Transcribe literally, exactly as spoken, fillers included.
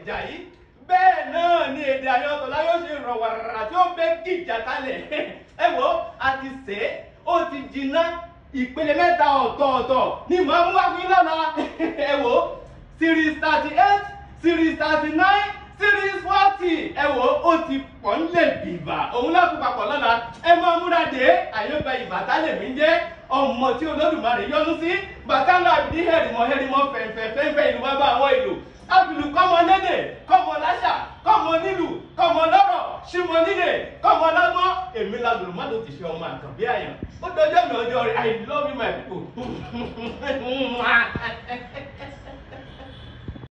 ìjà yìí bẹ́ẹ̀ náà ni èdè Àyàn Tọ́lá yóò ṣe rọ̀ wàrà tí ó fẹ́ gìjà kalẹ̀ ẹ wò a ti sè é ó ti jiná ìpele mẹ́ta ọ̀tọ̀ọ̀tọ̀ ní màá mú wá fún yín lọ́la ẹ wò series thirty eight series thirty nine series forty ẹ wò ó ti pọ̀ nílẹ̀ bìbà òun láti papọ̀ lọ́la ẹ máa múra dé àyọ̀bẹ ìbàtà lèmi ń jẹ́ ọmọ tí Olódùmarè yọ́nú sí bàtà ńlá àbídí hẹ̀rìmọ̀ hẹ̀rìmọ̀ fẹ̀fẹ̀ fẹ̀fẹ̀ ìlú bàbá àwọn ìlú abìlù kọ́mọ lédè kọ́mọ láṣà kọ́mọ nílù kọ́mọ lọ́rọ̀ ṣímọ nílè kọ́mọ lọ́gbọ́n èmi làgùrù má ló ti ṣe ọmọ Àkànbí Àyàn ó dọjọ́ mi ọjọ́ rẹ̀ I love you my people.